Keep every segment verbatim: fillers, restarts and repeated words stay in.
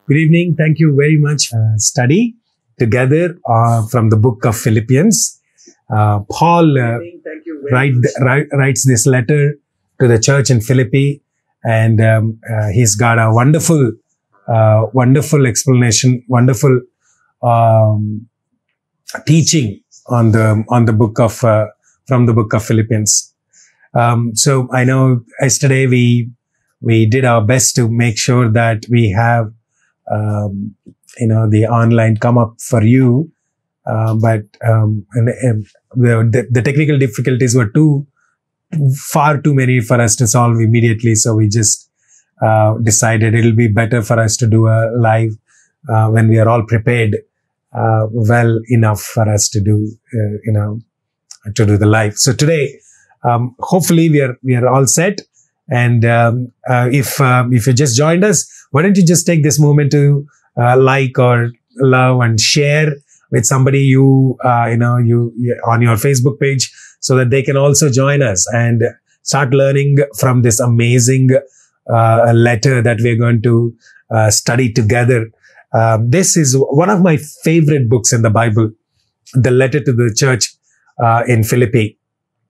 Good evening. Thank you very much. Uh, study together uh, from the book of Philippians. Uh, Paul uh, write, write, writes this letter to the church in Philippi, and um, uh, he's got a wonderful, uh, wonderful explanation, wonderful um, teaching on the on the book of uh, from the book of Philippians. Um, so I know yesterday we we did our best to make sure that we have um, you know the online come up for you, uh, but um, and, and the, the technical difficulties were too far too many for us to solve immediately. So we just uh, decided it'll be better for us to do a live uh, when we are all prepared uh, well enough for us to do uh, you know to do the live. So today, um, hopefully we are we are all set. And um, uh, if um, if you just joined us, why don't you just take this moment to uh, like or love and share with somebody you uh, you know you, you on your Facebook page, so that they can also join us and start learning from this amazing uh, letter that we're going to uh, study together. Um, this is one of my favorite books in the Bible, the letter to the church uh, in Philippi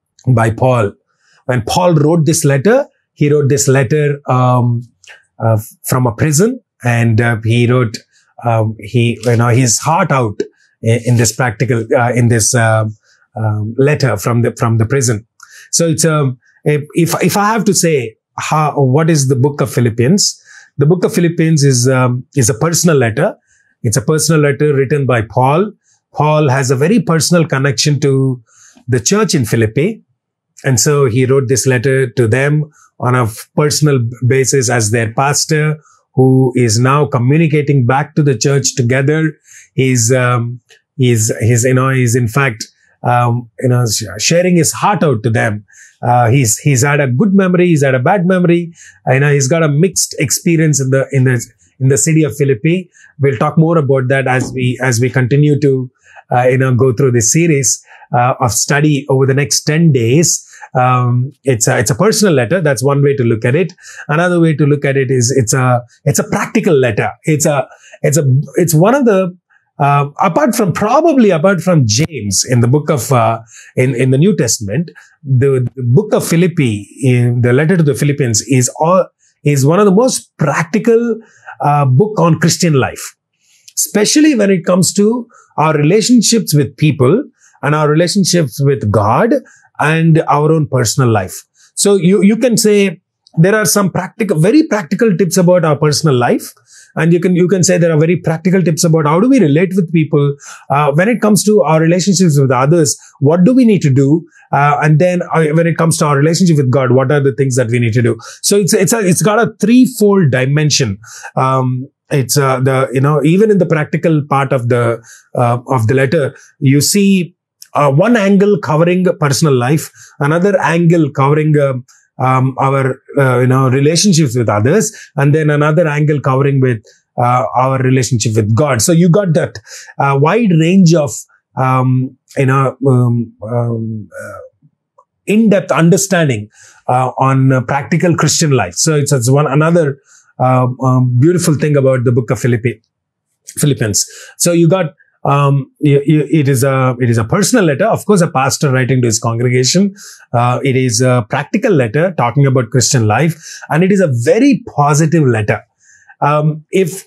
by Paul. When Paul wrote this letter, he wrote this letter um, uh, from a prison, and uh, he wrote um, he you know his heart out in, in this practical uh, in this uh, um, letter from the from the prison. So it's um, if if I have to say how what is the book of Philippians, the book of Philippians is um, is a personal letter. It's a personal letter written by Paul. Paul has a very personal connection to the church in Philippi, and so he wrote this letter to them on a personal basis as their pastor, who is now communicating back to the church together. He's, um, he's, he's, you know, he's in fact, um, you know, sharing his heart out to them. Uh, he's, he's had a good memory. He's had a bad memory. You know, he's got a mixed experience in the, in the, in the city of Philippi. We'll talk more about that as we, as we continue to, uh, you know, go through this series, uh, of study over the next ten days. Um, it's a, it's a personal letter. That's one way to look at it. Another way to look at it is it's a, it's a practical letter. It's a, it's a, it's one of the, uh, apart from, probably apart from James in the book of, uh, in, in the New Testament, the, the book of Philippi, in the letter to the Philippians is all, is one of the most practical, uh, book on Christian life, especially when it comes to our relationships with people and our relationships with God and our own personal life. So you, you can say there are some practical, very practical tips about our personal life. And you can, you can say there are very practical tips about how do we relate with people. Uh, when it comes to our relationships with others, what do we need to do? Uh, and then uh, when it comes to our relationship with God, what are the things that we need to do? So it's, it's a, it's got a threefold dimension. Um, it's, uh, the, you know, even in the practical part of the, uh, of the letter, you see, Uh, one angle covering personal life, another angle covering uh, um, our uh, you know relationships with others, and then another angle covering with uh, our relationship with God. So you got that uh, wide range of um, you know um, um, uh, in-depth understanding uh, on uh, practical Christian life. So it's, it's one another uh, um, beautiful thing about the book of Philippi, Philippians. So you got. Um, it is a, it is a personal letter. Of course, a pastor writing to his congregation. Uh, it is a practical letter talking about Christian life, and it is a very positive letter. Um, if,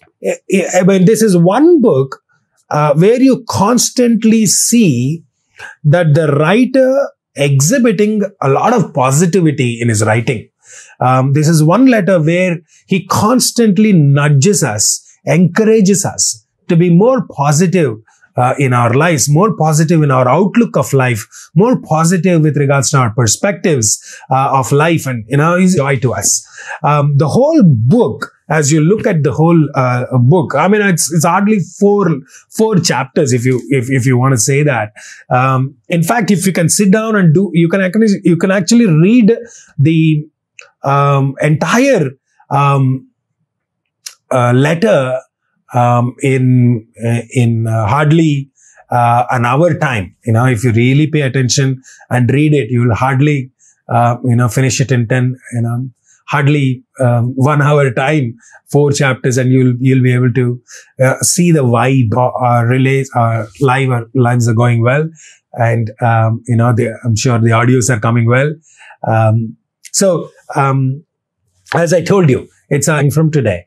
I mean, this is one book, uh, where you constantly see that the writer exhibiting a lot of positivity in his writing. Um, this is one letter where he constantly nudges us, encourages us to be more positive uh, in our lives, more positive in our outlook of life, more positive with regards to our perspectives uh, of life, and you know, is joy to us. Um, the whole book, as you look at the whole uh, book, I mean, it's it's hardly four four chapters, if you if if you want to say that. Um, in fact, if you can sit down and do, you can actually you can actually read the um, entire um, uh, letter. Um, in, in uh, hardly, uh, an hour time. You know, if you really pay attention and read it, you will hardly, uh, you know, finish it in ten, you know, hardly um, one hour time, four chapters, and you'll you'll be able to uh, see the vibe. Our relays, our live, our lives are going well, and um, you know, the, I'm sure the audios are coming well. Um, so, um, as I told you, it's uh, from today,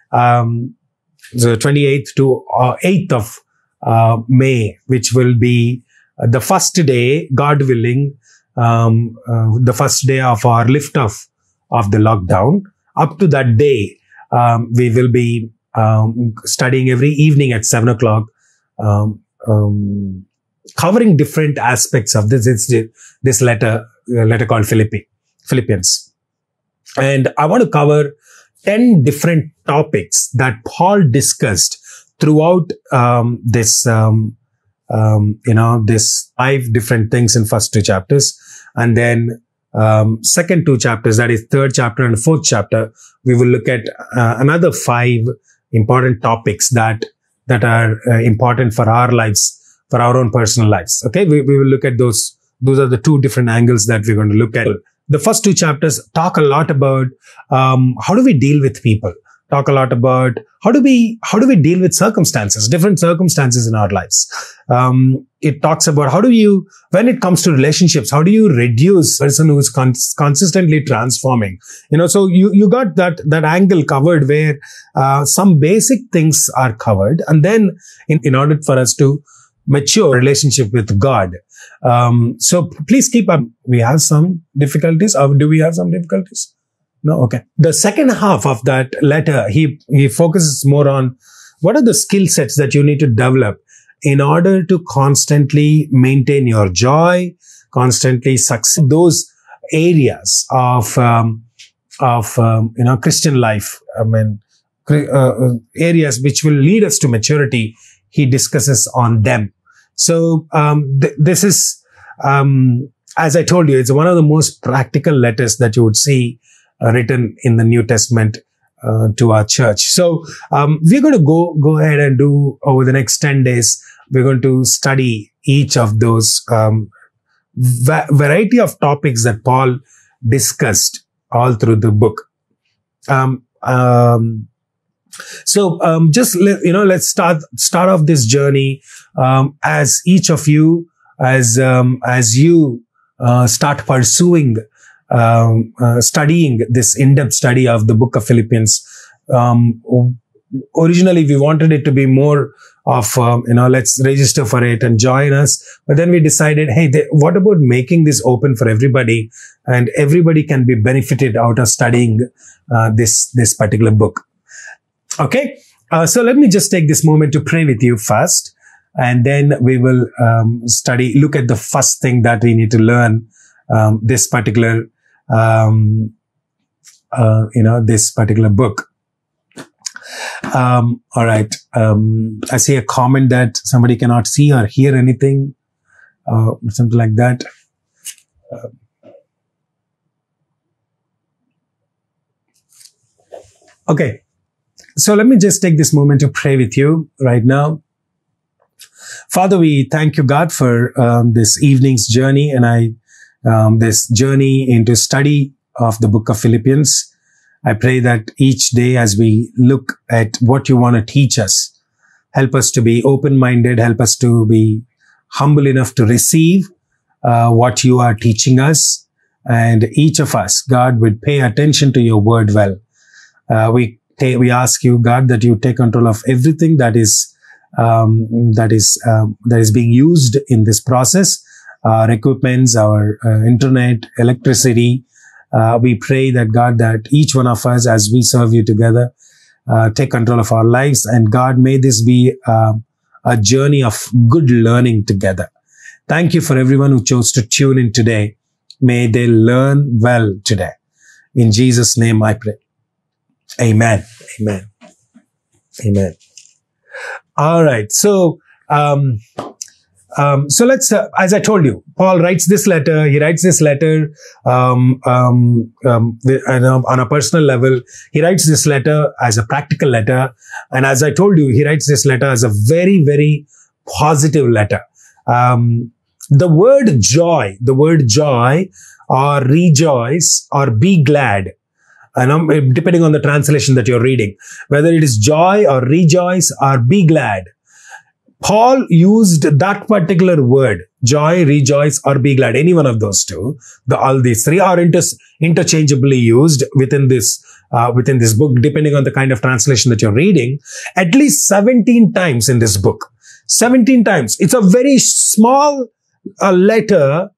um, the twenty-eighth to uh, eighth of uh, May, which will be uh, the first day, God willing, um, uh, the first day of our lift off of the lockdown. Up to that day, um, we will be um, studying every evening at seven o'clock, um, um, covering different aspects of this this, this letter, uh, letter called Philippi, Philippians. And I want to cover ten different topics that Paul discussed throughout um, this, um, um, you know, this five different things in first two chapters. And then um, second two chapters, that is third chapter and fourth chapter, we will look at uh, another five important topics that that are uh, important for our lives, for our own personal lives. Okay, we, we will look at those. Those are the two different angles that we're going to look at. The first two chapters talk a lot about um, how do we deal with people. Talk a lot about how do we how do we deal with circumstances, different circumstances in our lives. Um, it talks about how do you, when it comes to relationships, how do you reduce a person who is con- consistently transforming? You know, so you you got that that angle covered where uh, some basic things are covered, and then in, in order for us to mature relationship with God. Um, so please keep up. We have some difficulties, or do we have some difficulties? No? Okay. The second half of that letter, he, he focuses more on what are the skill sets that you need to develop in order to constantly maintain your joy, constantly succeed those areas of, um, of, um, you know, Christian life. I mean, uh, areas which will lead us to maturity. He discusses on them. So, um, th- this is, um, as I told you, it's one of the most practical letters that you would see uh, written in the New Testament uh, to our church. So, um, we're going to go, go ahead and do over the next ten days, we're going to study each of those, um, va- variety of topics that Paul discussed all through the book. Um, um, So, um, just, let, you know, let's start, start off this journey, um, as each of you, as, um, as you, uh, start pursuing, um, uh, studying this in-depth study of the book of Philippians. Um, originally we wanted it to be more of, um, you know, let's register for it and join us. But then we decided, hey, they, what about making this open for everybody, and everybody can be benefited out of studying, uh, this, this particular book. Okay, uh, so let me just take this moment to pray with you first, and then we will um, study, look at the first thing that we need to learn, um, this particular, um, uh, you know, this particular book. Um, all right, um, I see a comment that somebody cannot see or hear anything, uh, something like that. Uh, okay. So let me just take this moment to pray with you right now. Father, we thank you, God, for um, this evening's journey, and I, um, this journey into study of the book of Philippians. I pray that each day as we look at what you want to teach us, help us to be open-minded, help us to be humble enough to receive uh, what you are teaching us. And each of us, God, would pay attention to your word well. Uh, we We ask you, God, that you take control of everything that is um, that is um, that is being used in this process, our equipments, our uh, internet, electricity. Uh, we pray that, God, that each one of us, as we serve you together, uh, take control of our lives. And God, may this be uh, a journey of good learning together. Thank you for everyone who chose to tune in today. May they learn well today. In Jesus' name I pray. Amen. Amen. Amen. All right. So, um, um, so let's, uh, as I told you, Paul writes this letter. He writes this letter, um, um, um, on a personal level. He writes this letter as a practical letter. And as I told you, he writes this letter as a very, very positive letter. Um, the word joy, the word joy or rejoice or be glad, I know, depending on the translation that you're reading, whether it is joy or rejoice or be glad. Paul used that particular word, joy, rejoice, or be glad. Any one of those two, the all these three are inter interchangeably used within this uh, within this book, depending on the kind of translation that you're reading. At least seventeen times in this book, seventeen times. It's a very small uh, letter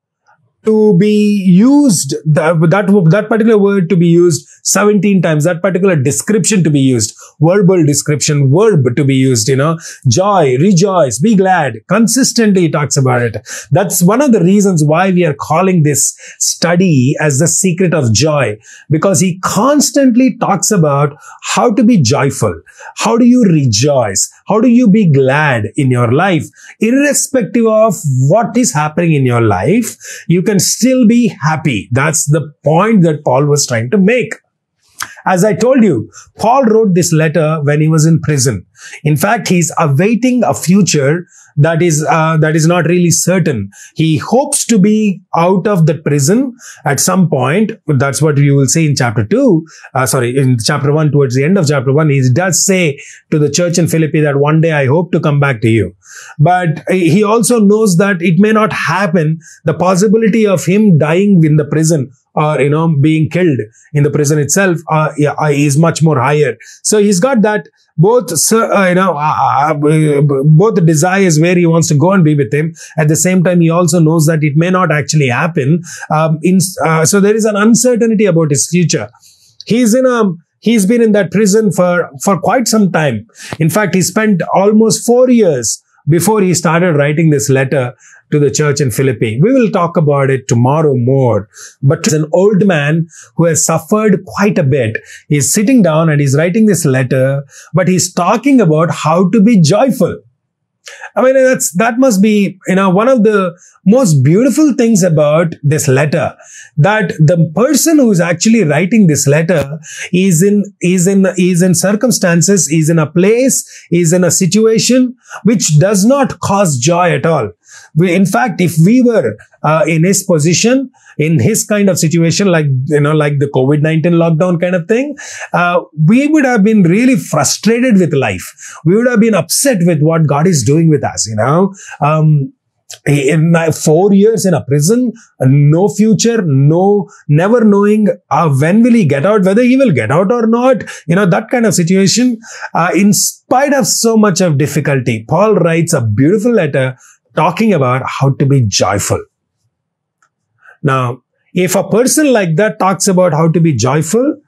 to be used, that, that, that particular word to be used seventeen times, that particular description to be used, verbal description, verb to be used, you know, joy, rejoice, be glad. Consistently he talks about it. That's one of the reasons why we are calling this study as the secret of joy, because he constantly talks about how to be joyful. How do you rejoice? How do you be glad in your life? Irrespective of what is happening in your life, you can still be happy. That's the point that Paul was trying to make. As I told you, Paul wrote this letter when he was in prison. In fact, he's awaiting a future that is uh, that is not really certain. He hopes to be out of the prison at some point. That's what you will see in chapter two. Uh, sorry, in chapter one, towards the end of chapter one, he does say to the church in Philippi that one day I hope to come back to you. But he also knows that it may not happen. The possibility of him dying in the prison or, you know, being killed in the prison itself uh, yeah, is much more higher. So he's got that both, uh, you know, uh, uh, both the desires where he wants to go and be with him. At the same time, he also knows that it may not actually happen. Um, in, uh, so there is an uncertainty about his future. He's in a, he's been in that prison for, for quite some time. In fact, he spent almost four years before he started writing this letter to the church in Philippi. We will talk about it tomorrow more. But he's an old man who has suffered quite a bit. He's sitting down and he's writing this letter, but he's talking about how to be joyful. I mean, that's, that must be, you know, one of the most beautiful things about this letter, that the person who is actually writing this letter is in, is in, is in circumstances, is in a place, is in a situation which does not cause joy at all. We, in fact, if we were uh, in his position, in his kind of situation, like, you know, like the COVID nineteen lockdown kind of thing, uh, we would have been really frustrated with life. We would have been upset with what God is doing with us, you know. Um, in my four years in a prison, no future, no, never knowing uh, when will he get out, whether he will get out or not, you know, that kind of situation. Uh, in spite of so much of difficulty, Paul writes a beautiful letter talking about how to be joyful. Now, if a person like that talks about how to be joyful,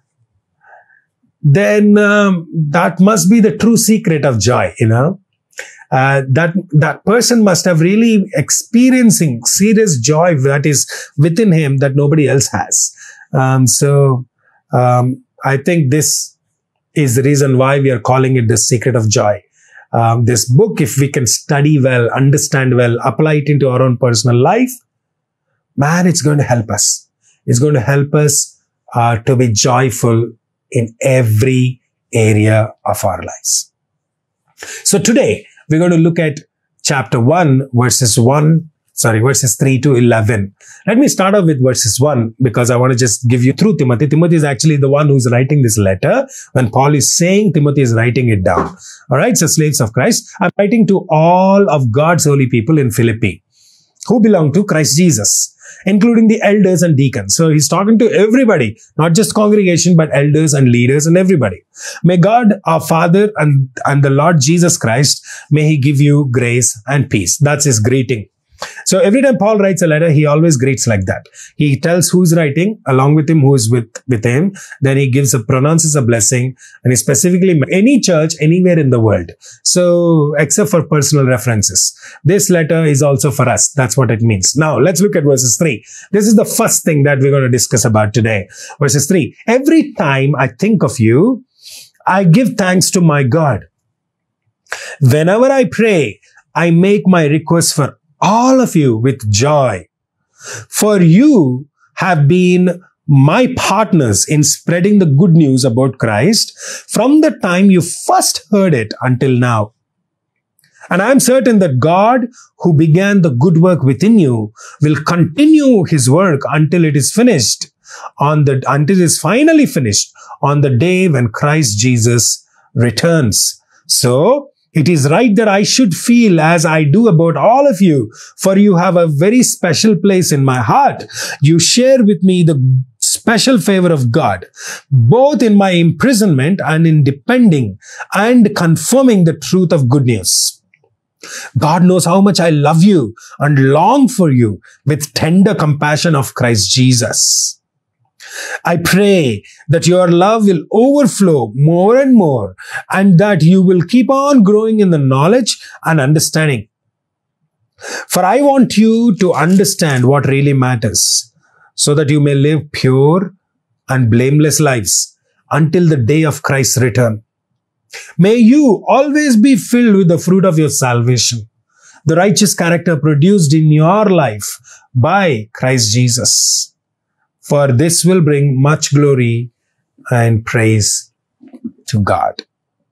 then um, that must be the true secret of joy, you know. Uh, that, that person must have really experiencing serious joy that is within him that nobody else has. Um, so, um, I think this is the reason why we are calling it the secret of joy. Um, this book, if we can study well, understand well, apply it into our own personal life, man, it's going to help us. It's going to help us uh, to be joyful in every area of our lives. So today, we're going to look at chapter one, verses one, sorry, verses three to eleven. Let me start off with verses one, because I want to just give you through Timothy. Timothy is actually the one who's writing this letter. When Paul is saying, Timothy is writing it down. All right, so slaves of Christ, I'm writing to all of God's holy people in Philippi who belong to Christ Jesus, including the elders and deacons. So he's talking to everybody, not just congregation, but elders and leaders and everybody. May God, our Father and, and the Lord Jesus Christ, may he give you grace and peace. That's his greeting. So every time Paul writes a letter, he always greets like that. He tells who's writing, along with him, who is with, with him. Then he gives a, pronounces a blessing, and he specifically any church anywhere in the world. So, except for personal references. This letter is also for us. That's what it means. Now, let's look at verses three. This is the first thing that we're going to discuss about today. Verses three. Every time I think of you, I give thanks to my God. Whenever I pray, I make my requests for all of you with joy. For you have been my partners in spreading the good news about Christ from the time you first heard it until now. And I am certain that God, who began the good work within you, will continue his work until it is finished on the, until it is finally finished on the day when Christ Jesus returns. So, it is right that I should feel as I do about all of you, for you have a very special place in my heart. You share with me the special favor of God, both in my imprisonment and in depending and confirming the truth of good news. God knows how much I love you and long for you with tender compassion of Christ Jesus. I pray that your love will overflow more and more, and that you will keep on growing in the knowledge and understanding. For I want you to understand what really matters, so that you may live pure and blameless lives until the day of Christ's return. May you always be filled with the fruit of your salvation, the righteous character produced in your life by Christ Jesus. For this will bring much glory and praise to God.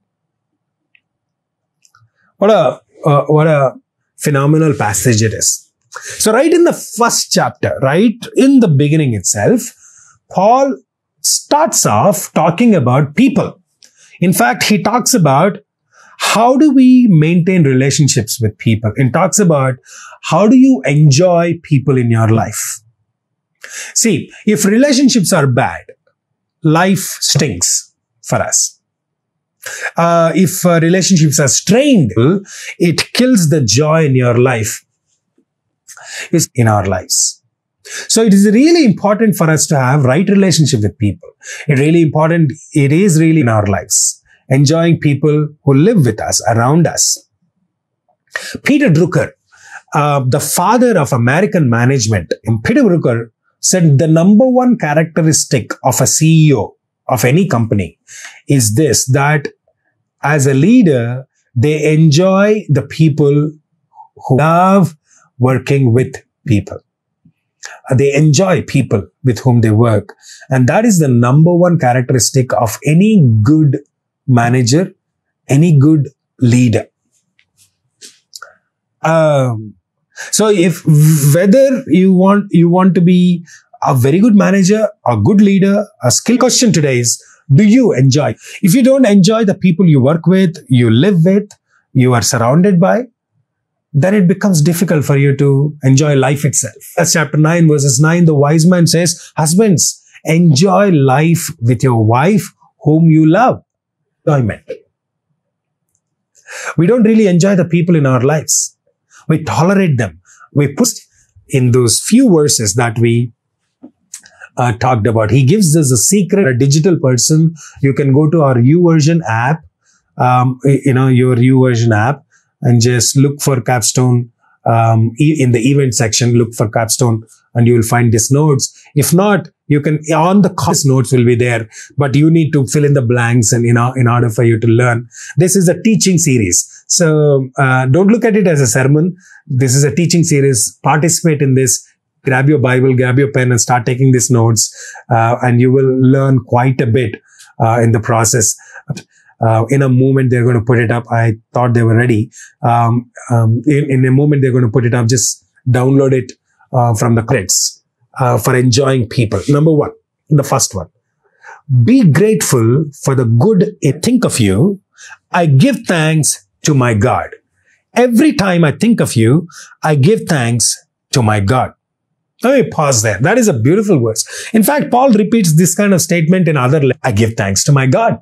What a, uh, what a phenomenal passage it is. So right in the first chapter, right in the beginning itself, Paul starts off talking about people. In fact, he talks about how do we maintain relationships with people. He talks about how do you enjoy people in your life. See, if relationships are bad, life stinks for us. Uh, if uh, relationships are strained, it kills the joy in your life, is in our lives. So it is really important for us to have right relationship with people. It really important. It is really in our lives, enjoying people who live with us, around us. Peter Drucker, uh, the father of American management, Peter Drucker said the number one characteristic of a C E O of any company is this, that as a leader, they enjoy the people who love working with people. They enjoy people with whom they work. And that is the number one characteristic of any good manager, any good leader. Um, so if whether you want, you want to be a very good manager, a good leader, a skill question today is, do you enjoy? If you don't enjoy the people you work with, you live with, you are surrounded by, then it becomes difficult for you to enjoy life itself. That's chapter nine, verses nine. The wise man says, husbands, enjoy life with your wife whom you love. Enjoyment. We don't really enjoy the people in our lives. We tolerate them. We put in those few verses that we uh, talked about. He gives us a secret, a digital person. You can go to our YouVersion app, um, you know, your YouVersion app, and just look for Capstone um, in the event section, look for Capstone, and you will find these notes. If not, you can, on the course notes will be there, but you need to fill in the blanks and, you know, in order for you to learn. This is a teaching series. So, uh, don't look at it as a sermon. This is a teaching series. Participate in this. Grab your Bible, grab your pen and start taking these notes. Uh, and you will learn quite a bit, uh, in the process. Uh, in a moment, they're going to put it up. I thought they were ready. Um, um, in, in a moment, they're going to put it up. Just download it, uh, from the credits, uh, for enjoying people. Number one, the first one. Be grateful for the good I think of you. I give thanks to my God. Every time I think of you, I give thanks to my God. Let me pause there. That is a beautiful verse. In fact, Paul repeats this kind of statement in other letters. I give thanks to my God.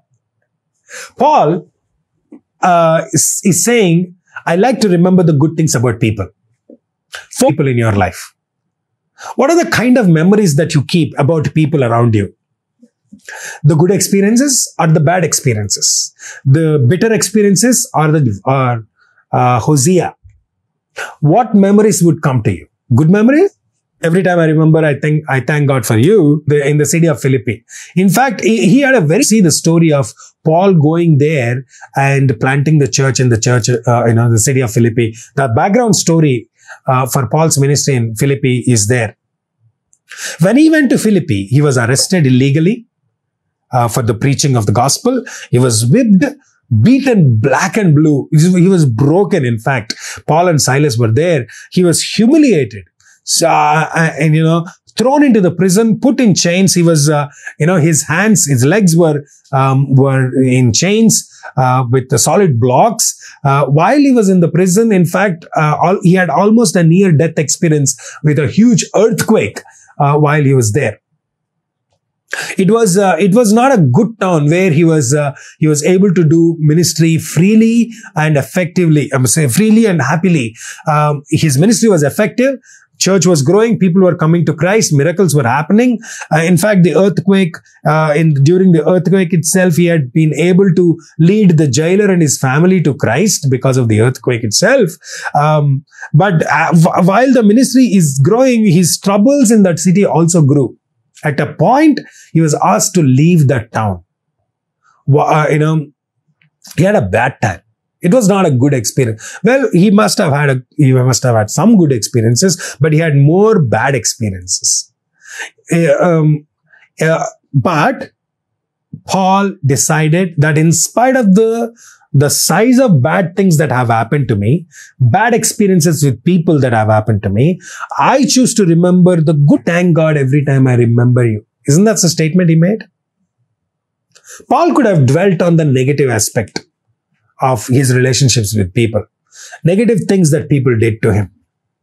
Paul uh, is, is saying, I like to remember the good things about people. For people in your life. What are the kind of memories that you keep about people around you? The good experiences or the bad experiences? The bitter experiences or the or, uh, Hosea? What memories would come to you? Good memories? Every time I remember, I think I thank God for you the, in the city of Philippi. In fact, he, he had a very see the story of Paul going there and planting the church in the church, uh, you know, the city of Philippi. The background story uh, for Paul's ministry in Philippi is there. When he went to Philippi, he was arrested illegally uh, for the preaching of the gospel. He was whipped, beaten black and blue. He was broken. In fact, Paul and Silas were there. He was humiliated. So, uh, and you know, thrown into the prison, put in chains. He was, uh, you know, his hands, his legs were, um, were in chains, uh, with the solid blocks. Uh, while he was in the prison, in fact, uh, all, he had almost a near-death experience with a huge earthquake, uh, while he was there. It was, uh, it was not a good town where he was, uh, he was able to do ministry freely and effectively. I must say freely and happily. Um, his ministry was effective. Church was growing. People were coming to Christ. Miracles were happening. Uh, in fact, the earthquake, uh, in, during the earthquake itself, he had been able to lead the jailer and his family to Christ because of the earthquake itself. Um, but uh, while the ministry is growing, his troubles in that city also grew. At a point, he was asked to leave that town. Uh, you know, he had a bad time. It was not a good experience. Well, he must have had a, he must have had some good experiences, but he had more bad experiences. Uh, um, uh, but Paul decided that in spite of the the size of bad things that have happened to me, bad experiences with people that have happened to me, I choose to remember the good. Thank God every time I remember you. Isn't that the statement he made? Paul could have dwelt on the negative aspect of his relationships with people, negative things that people did to him.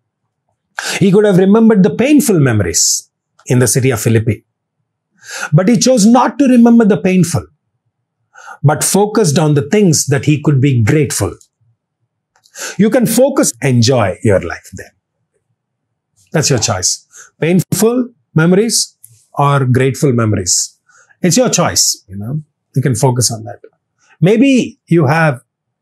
He could have remembered the painful memories in the city of Philippi. But he chose not to remember the painful, but focused on the things that he could be grateful. You can focus, enjoy your life then. That's your choice. Painful memories or grateful memories. It's your choice, you know. You can focus on that. Maybe you have,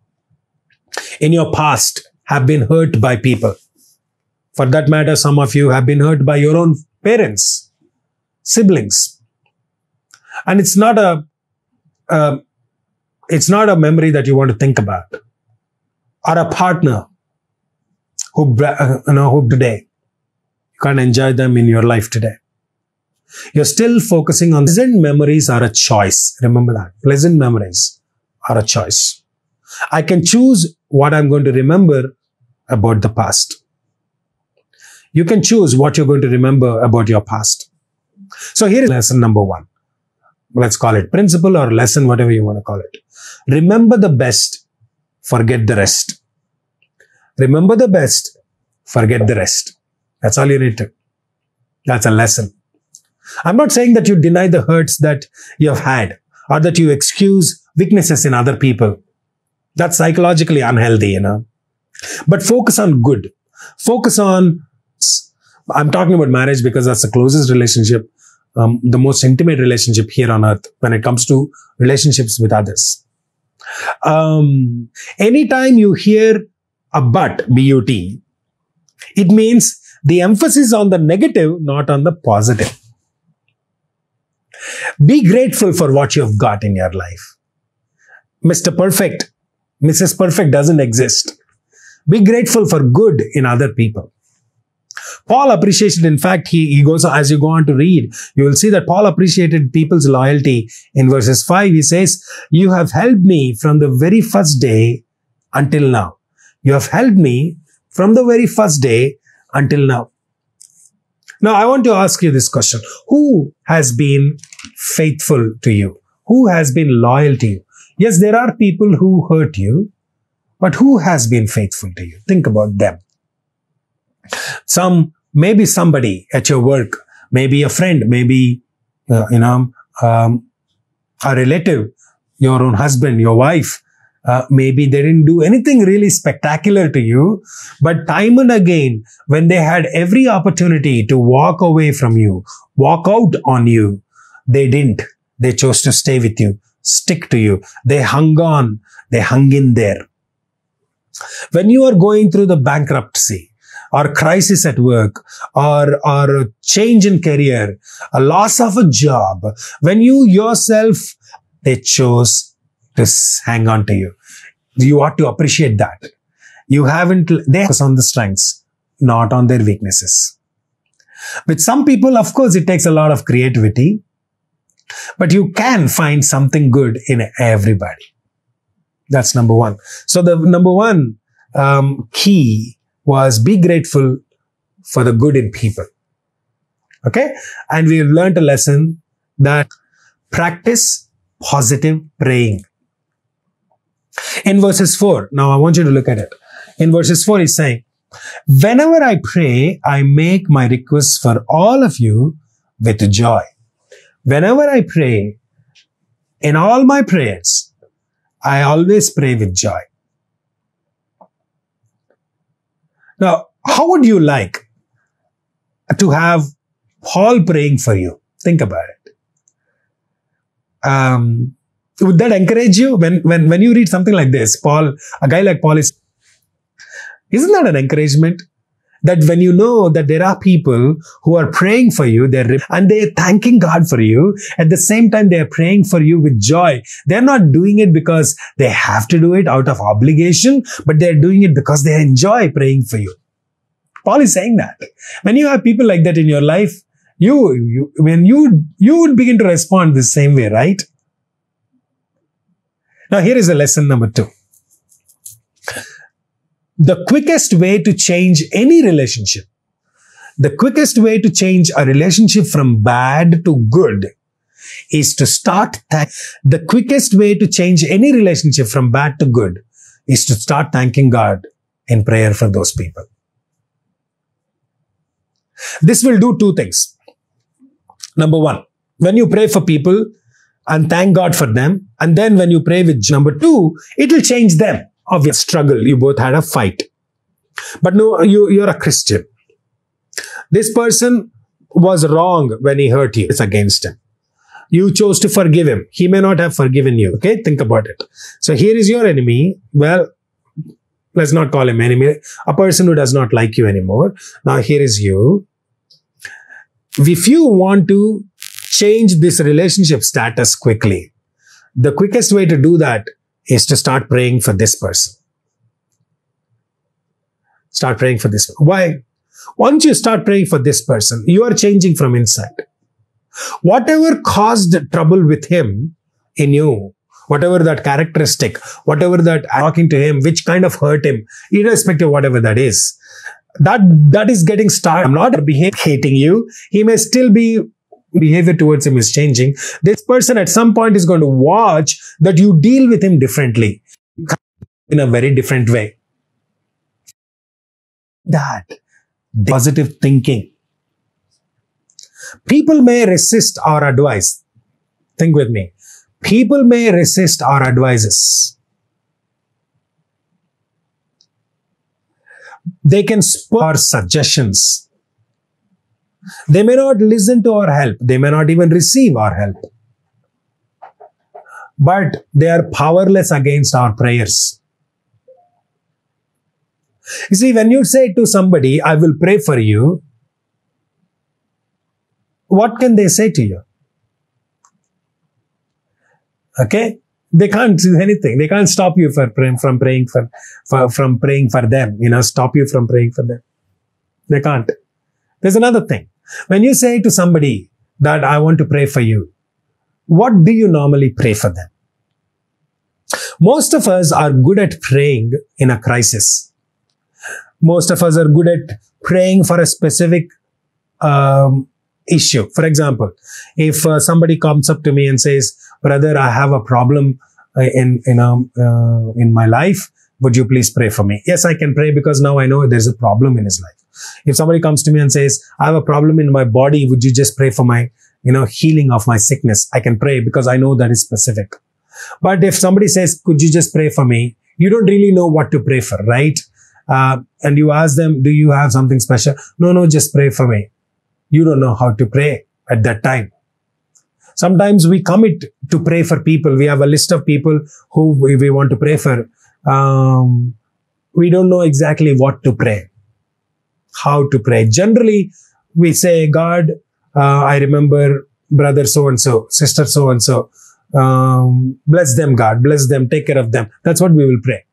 in your past, have been hurt by people. For that matter, some of you have been hurt by your own parents, siblings. And it's not a, uh, it's not a memory that you want to think about. Or a partner who, you know, who today, you can't enjoy them in your life today. You're still focusing on pleasant memories are a choice. Remember that. Pleasant memories are a choice. I can choose what I'm going to remember about the past. You can choose what you're going to remember about your past. So here is lesson number one. Let's call it principle or lesson, whatever you want to call it. Remember the best, forget the rest. Remember the best, forget the rest. That's all you need to. That's a lesson. I'm not saying that you deny the hurts that you have had or that you excuse weaknesses in other people. That's psychologically unhealthy, you know. But focus on good. Focus on, I'm talking about marriage because that's the closest relationship, um, the most intimate relationship here on earth when it comes to relationships with others. Um, anytime you hear a but, B U T, it means the emphasis on the negative, not on the positive. Be grateful for what you've got in your life. Mister Perfect, Missus Perfect doesn't exist. Be grateful for good in other people. Paul appreciated, in fact, he, he goes, as you go on to read, you will see that Paul appreciated people's loyalty. In verses five, he says, you have helped me from the very first day until now. You have helped me from the very first day until now. Now, I want to ask you this question. Who has been faithful to you? Who has been loyal to you? Yes, there are people who hurt you, but who has been faithful to you? Think about them. Some, maybe somebody at your work, maybe a friend, maybe, uh, you know, um, a relative, your own husband, your wife. Uh, maybe they didn't do anything really spectacular to you, but time and again, when they had every opportunity to walk away from you, walk out on you, they didn't. They chose to stay with you, stick to you. They hung on. They hung in there. When you are going through the bankruptcy or crisis at work or, or a change in career, a loss of a job, when you yourself, they chose to hang on to you. You ought to appreciate that. You haven't, they focus on the strengths, not on their weaknesses. With some people, of course, it takes a lot of creativity, but you can find something good in everybody. That's number one. So the number one um, key was be grateful for the good in people. Okay? And we've learned a lesson that practice positive praying. In verses four, now I want you to look at it. In verses four, he's saying, whenever I pray, I make my requests for all of you with joy. Whenever I pray, in all my prayers, I always pray with joy. Now, how would you like to have Paul praying for you? Think about it. Um, would that encourage you? When, when, when you read something like this, Paul, a guy like Paul is, isn't that an encouragement? That when you know that there are people who are praying for you, they're, and they're thanking God for you, at the same time, they're praying for you with joy. They're not doing it because they have to do it out of obligation, but they're doing it because they enjoy praying for you. Paul is saying that. When you have people like that in your life, you, you when you, you would begin to respond the same way, right? Now, here is a lesson number two. The quickest way to change any relationship, the quickest way to change a relationship from bad to good is to start, the quickest way to change any relationship from bad to good is to start thanking God in prayer for those people. This will do two things. Number one, when you pray for people and thank God for them, and then when you pray with number two, it will change them. Of your struggle, you both had a fight. But no, you, you're a Christian. This person was wrong when he hurt you. It's against him. You chose to forgive him. He may not have forgiven you. Okay, think about it. So here is your enemy. Well, let's not call him enemy. A person who does not like you anymore. Now here is you. If you want to change this relationship status quickly, the quickest way to do that is to start praying for this person. Start praying for this person. Why? Once you start praying for this person, you are changing from inside. Whatever caused trouble with him in you, whatever that characteristic, whatever that talking to him, which kind of hurt him, irrespective of whatever that is, that, that is getting started. I'm not behave, hating you. He may still be behavior towards him is changing. This person at some point is going to watch that you deal with him differently in a very different way. That positive thinking. People may resist our advice. Think with me. People may resist our advices. They can spur our suggestions. They may not listen to our help. They may not even receive our help. But they are powerless against our prayers. You see, when you say to somebody, I will pray for you, what can they say to you? Okay? They can't do anything. They can't stop you for praying, from praying for, for, from praying for them. You know, stop you from praying for them. They can't. There's another thing. When you say to somebody that I want to pray for you, what do you normally pray for them? Most of us are good at praying in a crisis. Most of us are good at praying for a specific um, issue. For example, if uh, somebody comes up to me and says, brother, I have a problem uh, in, in, um, uh, in my life. Would you please pray for me? Yes, I can pray because now I know there's a problem in his life. If somebody comes to me and says, I have a problem in my body, would you just pray for my, you know, healing of my sickness? I can pray because I know that is specific. But if somebody says, could you just pray for me? You don't really know what to pray for, right? Uh, and you ask them, do you have something special? No, no, just pray for me. You don't know how to pray at that time. Sometimes we commit to pray for people. We have a list of people who we, we want to pray for. Um, we don't know exactly what to pray, how to pray. Generally, we say, God, uh, I remember brother so-and-so, sister so-and-so. Um, bless them, God. Bless them. Take care of them. That's what we will pray.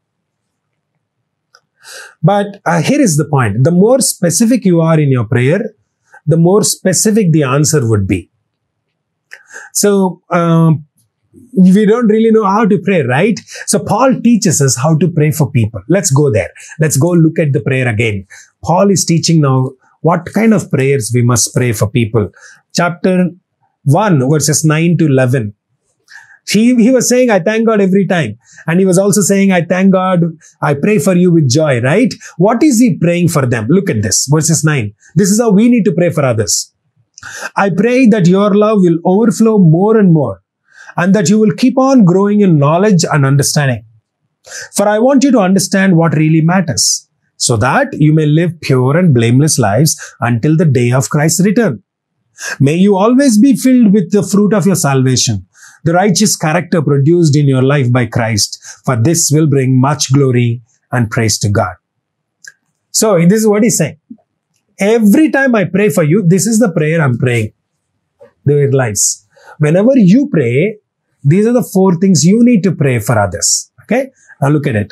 But uh, here is the point. The more specific you are in your prayer, the more specific the answer would be. So, um, we don't really know how to pray, right? So, Paul teaches us how to pray for people. Let's go there. Let's go look at the prayer again. Paul is teaching now what kind of prayers we must pray for people. Chapter one, verses nine to eleven. He, he was saying, I thank God every time. And he was also saying, I thank God, I pray for you with joy, right? What is he praying for them? Look at this, verses nine. This is how we need to pray for others. I pray that your love will overflow more and more, and that you will keep on growing in knowledge and understanding. For I want you to understand what really matters, so that you may live pure and blameless lives until the day of Christ's return. May you always be filled with the fruit of your salvation, the righteous character produced in your life by Christ, for this will bring much glory and praise to God. So this is what he's saying. Every time I pray for you, this is the prayer I'm praying. Their lives. Whenever you pray, these are the four things you need to pray for others. Okay? Now look at it.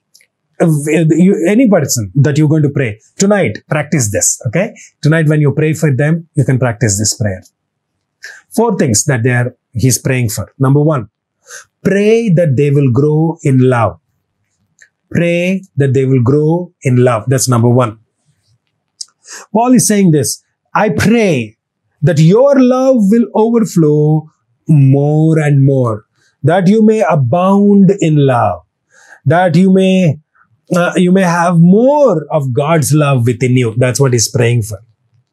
You, any person that you're going to pray, tonight, practice this. Okay? Tonight when you pray for them, you can practice this prayer. Four things that they are, he's praying for. Number one, pray that they will grow in love. Pray that they will grow in love. That's number one. Paul is saying this. I pray that your love will overflow more and more, that you may abound in love, that you may uh, you may have more of God's love within you. That's what he's praying for.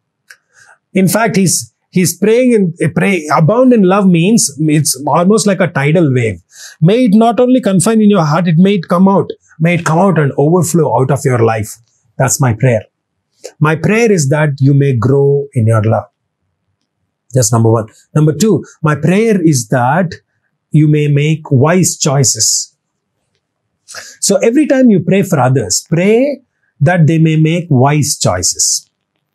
In fact, he's he's praying in pray abound in love means it's almost like a tidal wave. May it not only confine in your heart, it may it come out, may it come out and overflow out of your life. That's my prayer. My prayer is that you may grow in your love. That's number one. Number two, my prayer is that you may make wise choices. So every time you pray for others, pray that they may make wise choices.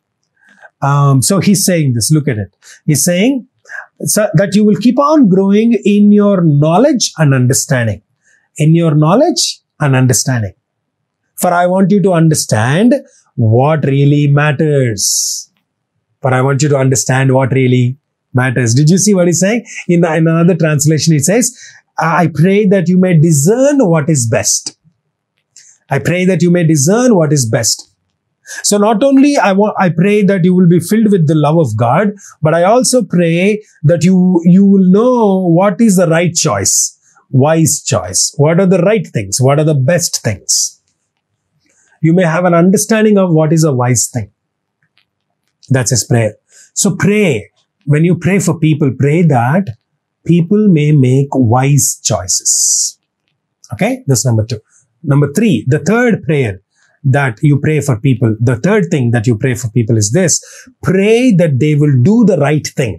Um, so he's saying this, look at it. He's saying so that you will keep on growing in your knowledge and understanding. In your knowledge and understanding. For I want you to understand what really matters. For I want you to understand what really matters. Did you see what he's saying? In, the, in another translation, it says, I pray that you may discern what is best. I pray that you may discern what is best. So not only I want, I pray that you will be filled with the love of God, but I also pray that you, you will know what is the right choice, wise choice. What are the right things? What are the best things? You may have an understanding of what is a wise thing. That's his prayer. So pray. When you pray for people, pray that people may make wise choices. Okay? That's number two. Number three, the third prayer that you pray for people, the third thing that you pray for people is this. Pray that they will do the right thing.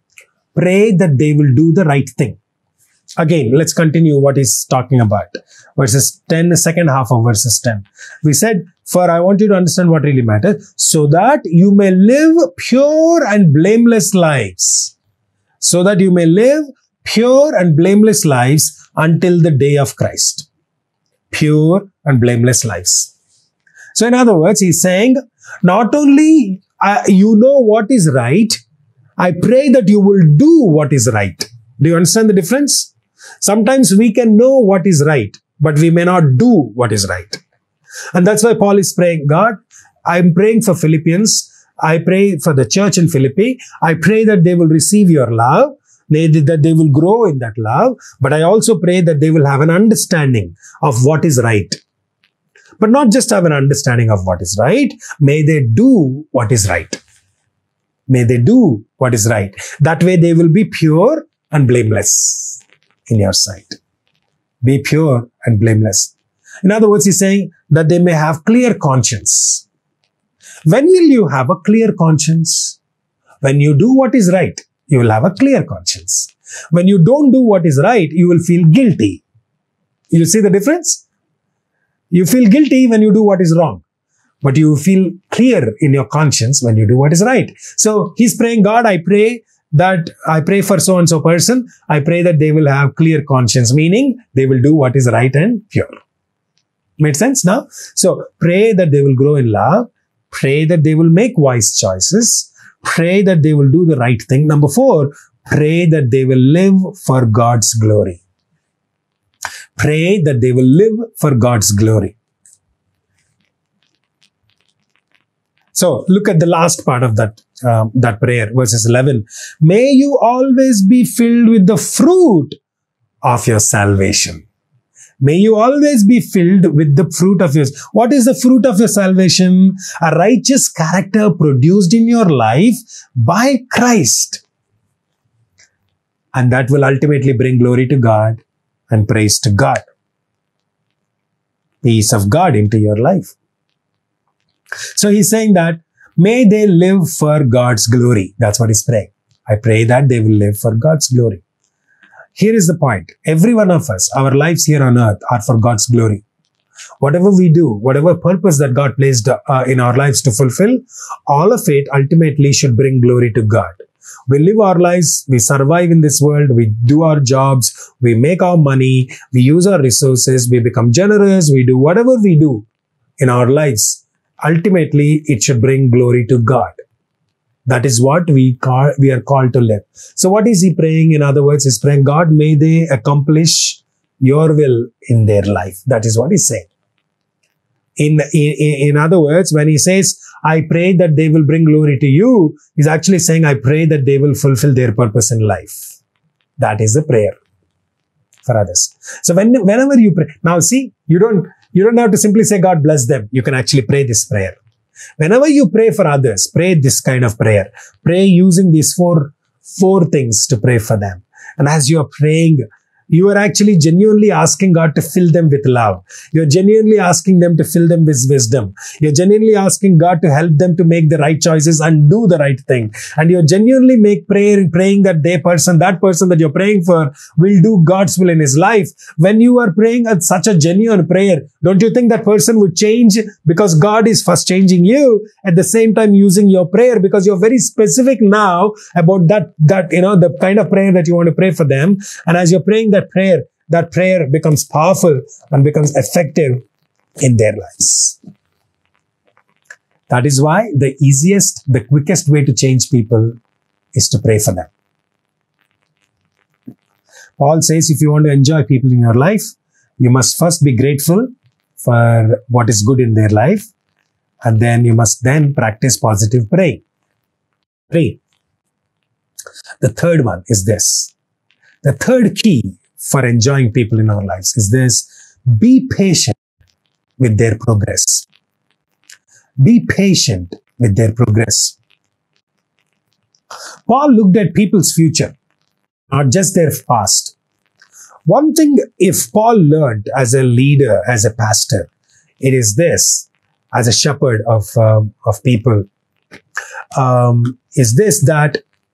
Pray that they will do the right thing. Again, let's continue what he's talking about. Verses ten, the second half of verses ten. We said, for I want you to understand what really matters, so that you may live pure and blameless lives. So that you may live pure and blameless lives until the day of Christ. Pure and blameless lives. So in other words, he's saying, not only uh, you know what is right, I pray that you will do what is right. Do you understand the difference? Sometimes we can know what is right, but we may not do what is right. And that's why Paul is praying, God, I'm praying for Philippians. I pray for the church in Philippi. I pray that they will receive your love, that they will grow in that love. But I also pray that they will have an understanding of what is right. But not just have an understanding of what is right. May they do what is right. May they do what is right. That way they will be pure and blameless in your sight. Be pure and blameless. In other words, he's saying that they may have clear conscience. When will you have a clear conscience? When you do what is right, you will have a clear conscience. When you don't do what is right, you will feel guilty. You see the difference? You feel guilty when you do what is wrong, but you feel clear in your conscience when you do what is right. So he's praying, God, I pray that I pray for so-and-so person. I pray that they will have clear conscience, meaning they will do what is right and pure. Made sense now? So pray that they will grow in love. Pray that they will make wise choices. Pray that they will do the right thing. Number four, pray that they will live for God's glory. Pray that they will live for God's glory. So look at the last part of that, um, that prayer, verses eleven. May you always be filled with the fruit of your salvation. May you always be filled with the fruit of yours. What is the fruit of your salvation? A righteous character produced in your life by Christ. And that will ultimately bring glory to God and praise to God. Peace of God into your life. So he's saying that may they live for God's glory. That's what he's praying. I pray that they will live for God's glory. Here is the point. Every one of us, our lives here on earth are for God's glory. Whatever we do, whatever purpose that God placed uh, in our lives to fulfill, all of it ultimately should bring glory to God. We live our lives, we survive in this world, we do our jobs, we make our money, we use our resources, we become generous, we do whatever we do in our lives. Ultimately, it should bring glory to God. That is what we call, we are called to live. So what is he praying? In other words, he's praying, God, may they accomplish your will in their life. That is what he's saying. In, in, in other words, when he says, I pray that they will bring glory to you, he's actually saying, I pray that they will fulfill their purpose in life. That is the prayer for others. So when, whenever you pray, now see, you don't, you don't have to simply say, God bless them. You can actually pray this prayer. Whenever you pray for others, pray this kind of prayer. Pray using these four, four things to pray for them. And as you are praying, you are actually genuinely asking God to fill them with love. You're genuinely asking them to fill them with wisdom. You're genuinely asking God to help them to make the right choices and do the right thing. And you're genuinely make prayer, praying that they person, that person that you're praying for will do God's will in his life. When you are praying at such a genuine prayer, don't you think that person would change because God is first changing you at the same time using your prayer because you're very specific now about that, that, you know, the kind of prayer that you want to pray for them. And as you're praying that prayer, that prayer becomes powerful and becomes effective in their lives. That is why the easiest, the quickest way to change people is to pray for them. Paul says if you want to enjoy people in your life, you must first be grateful for what is good in their life, and then you must then practice positive praying. Pray. The third one is this. The third key for enjoying people in our lives is this: be patient with their progress. Be patient with their progress. Paul looked at people's future, not just their past. One thing if Paul learned as a leader, as a pastor, it is this, as a shepherd of, uh, of people, um, is this, that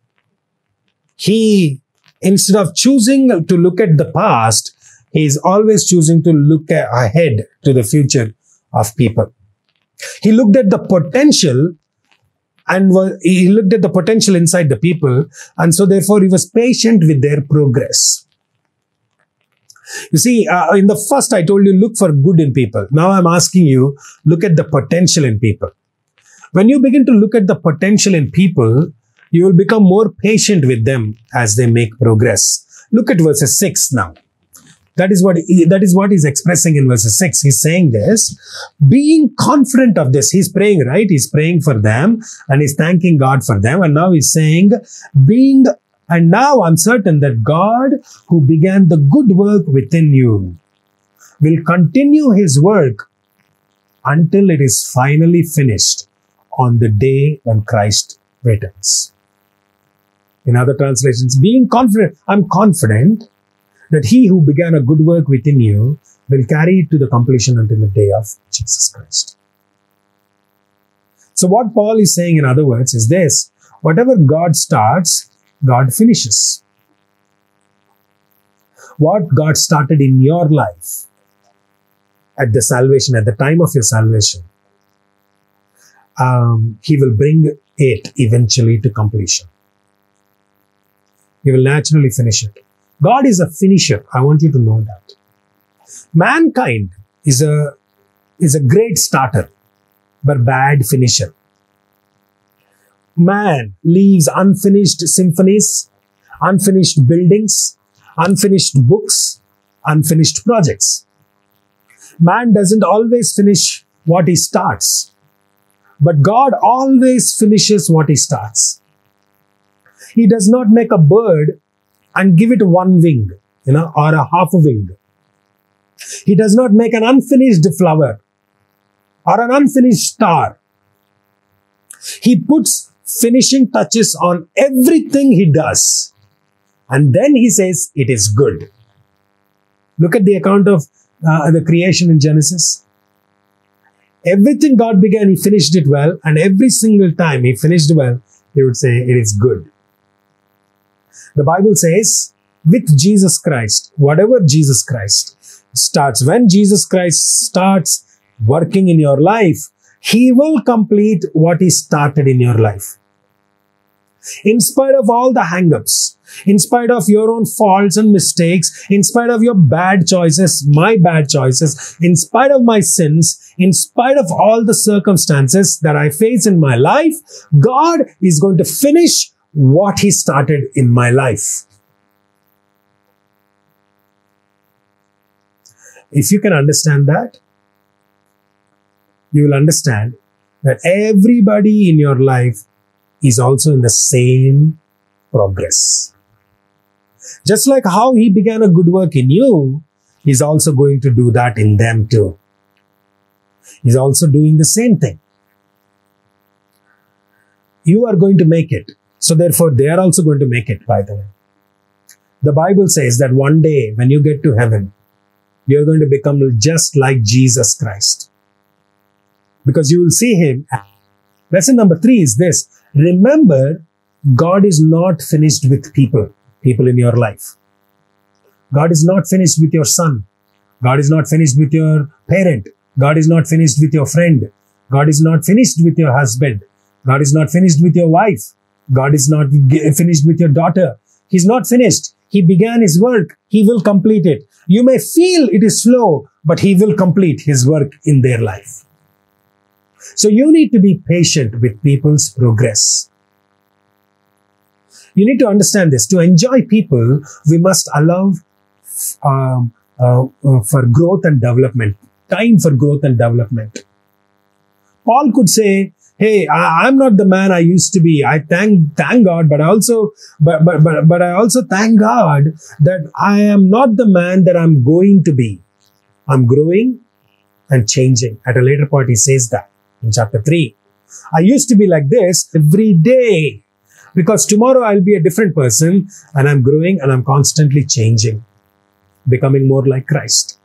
he, instead of choosing to look at the past, he is always choosing to look ahead to the future of people. He looked at the potential and he looked at the potential inside the people, and so therefore he was patient with their progress. You see, uh, in the first I told you, look for good in people. Now I'm asking you, look at the potential in people. When you begin to look at the potential in people, you will become more patient with them as they make progress. Look at verses six now. That is what he, that is what he's expressing in verses six. He's saying this, being confident of this. He's praying, right? He's praying for them and he's thanking God for them. And now he's saying, being, and now I'm certain that God who began the good work within you will continue his work until it is finally finished on the day when Christ returns. In other translations, being confident, I'm confident that he who began a good work within you will carry it to the completion until the day of Jesus Christ. So what Paul is saying, in other words, is this: whatever God starts, God finishes. What God started in your life at the salvation, at the time of your salvation, um, he will bring it eventually to completion. He will naturally finish it. God is a finisher. I want you to know that. Mankind is a, is a great starter, but bad finisher. Man leaves unfinished symphonies, unfinished buildings, unfinished books, unfinished projects. Man doesn't always finish what he starts. But God always finishes what he starts. He does not make a bird and give it one wing, you know, or a half a wing. He does not make an unfinished flower or an unfinished star. He puts finishing touches on everything he does. And then he says, it is good. Look at the account of uh, the creation in Genesis. Everything God began, he finished it well. And every single time he finished well, he would say, it is good. The Bible says, with Jesus Christ, whatever Jesus Christ starts, when Jesus Christ starts working in your life, he will complete what he started in your life. In spite of all the hang-ups, in spite of your own faults and mistakes, in spite of your bad choices, my bad choices, in spite of my sins, in spite of all the circumstances that I face in my life, God is going to finish what he started in my life. If you can understand that, you will understand that everybody in your life is also in the same progress. Just like how he began a good work in you, he's also going to do that in them too. He's also doing the same thing. You are going to make it. So therefore, they are also going to make it, by the way. The Bible says that one day when you get to heaven, you're going to become just like Jesus Christ. Because you will see him. Lesson number three is this. Remember, God is not finished with people, people in your life. God is not finished with your son. God is not finished with your parent. God is not finished with your friend. God is not finished with your husband. God is not finished with your wife. God is not finished with your daughter. He's not finished. He began his work. He will complete it. You may feel it is slow, but he will complete his work in their life. So you need to be patient with people's progress. You need to understand this. To enjoy people, we must allow um, uh, uh, for growth and development. Time for growth and development. Paul could say, hey, I, I'm not the man I used to be. I thank thank God, but I also but, but but but I also thank God that I am not the man that I'm going to be. I'm growing and changing. At a later point, he says that in chapter three. I used to be like this every day because tomorrow I'll be a different person, and I'm growing and I'm constantly changing, becoming more like Christ.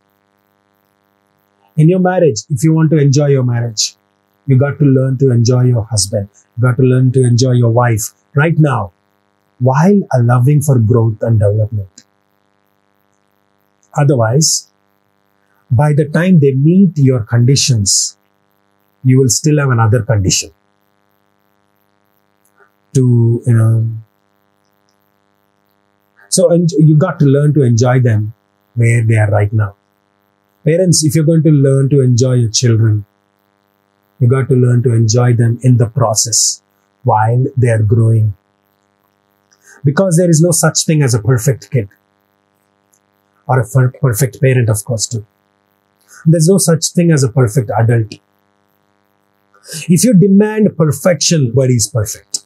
In your marriage, if you want to enjoy your marriage, you got to learn to enjoy your husband. You got to learn to enjoy your wife right now, while allowing for growth and development. Otherwise, by the time they meet your conditions, you will still have another condition to, you know. So you got to learn to enjoy them where they are right now. Parents, if you're going to learn to enjoy your children, you got to learn to enjoy them in the process while they are growing. Because there is no such thing as a perfect kid. Or a perfect parent, of course, too. There's no such thing as a perfect adult. If you demand perfection, nobody is perfect.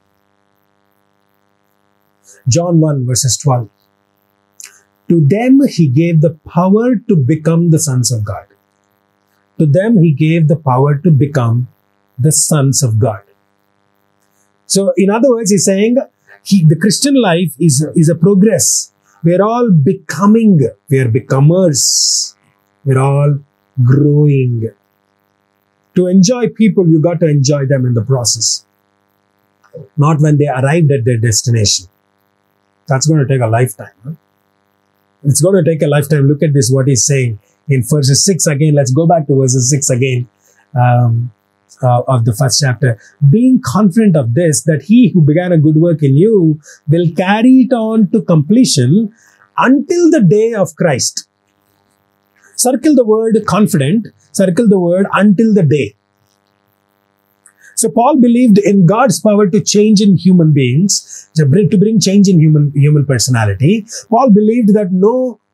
John one verses twelve. To them he gave the power to become the sons of God. To them he gave the power to become the sons of God. So in other words, he's saying he, the Christian life is, is a progress. We're all becoming, we're becomers. We're all growing. To enjoy people, you got to enjoy them in the process. Not when they arrived at their destination. That's going to take a lifetime. Huh? It's going to take a lifetime. Look at this, what he's saying in verses six again. Let's go back to verses six again um, uh, of the first chapter. Being confident of this, that he who began a good work in you will carry it on to completion until the day of Christ. Circle the word confident. Circle the word until the day. So Paul believed in God's power to change in human beings, to bring, to bring change in human, human personality. Paul believed that no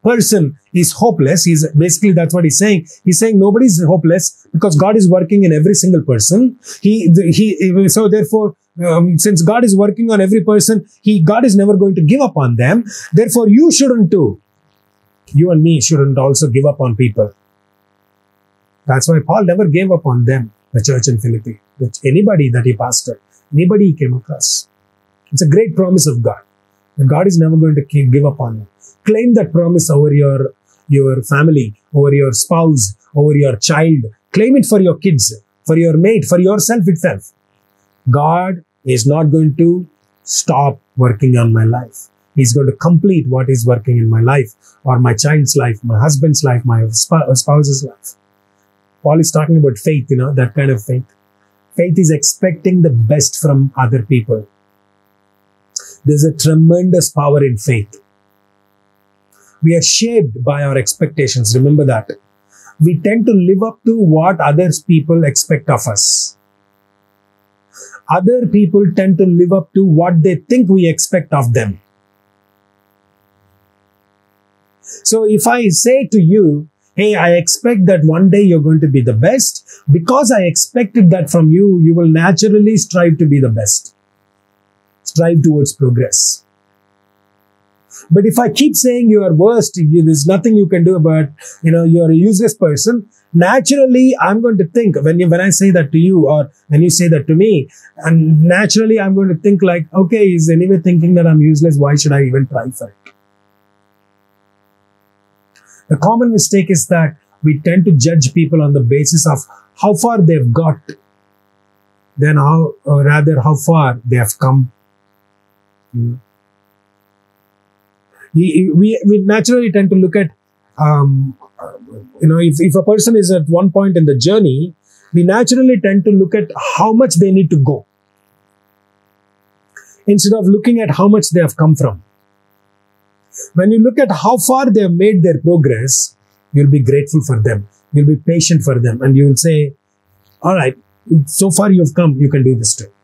person is hopeless, he's basically, that's what he's saying. He's saying nobody's hopeless because God is working in every single person. He, he, so therefore, um, since God is working on every person, he, God is never going to give up on them. Therefore, you shouldn't too. You and me shouldn't also give up on people. That's why Paul never gave up on them, the church in Philippi, with anybody that he pastored, anybody he came across. It's a great promise of God. And God is never going to give up on you. Claim that promise over your, your family, over your spouse, over your child. Claim it for your kids, for your mate, for yourself itself. God is not going to stop working on my life. He's going to complete what is working in my life, or my child's life, my husband's life, my spouse's life. Paul is talking about faith, you know, that kind of faith. Faith is expecting the best from other people. There's a tremendous power in faith. We are shaped by our expectations. Remember that. We tend to live up to what other people expect of us. Other people tend to live up to what they think we expect of them. So if I say to you, hey, I expect that one day you're going to be the best, because I expected that from you, you will naturally strive to be the best. Strive towards progress. But if I keep saying you are worst, you, there's nothing you can do about, you know, you're a useless person, naturally I'm going to think, when you, when I say that to you, or when you say that to me, and naturally I'm going to think like, okay, he's anyway thinking that I'm useless, why should I even try for it? The common mistake is that we tend to judge people on the basis of how far they've got, than how, or rather how far they have come. You know, we, we naturally tend to look at, um, you know, if, if a person is at one point in the journey, we naturally tend to look at how much they need to go, instead of looking at how much they have come from. When you look at how far they have made their progress, you'll be grateful for them. You'll be patient for them. And you will say, all right, so far you've come, you can do this too.